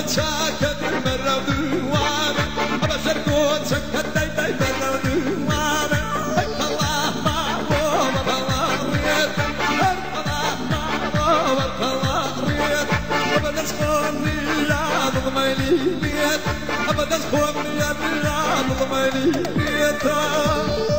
شاكت مرة وانا أبشر كون شكت داي مرة وانا الله ما هو الله ريت الله ما هو الله ريت أبدا سخوني لا ضميلي بيت أبدا سخوني لا ضميلي بيت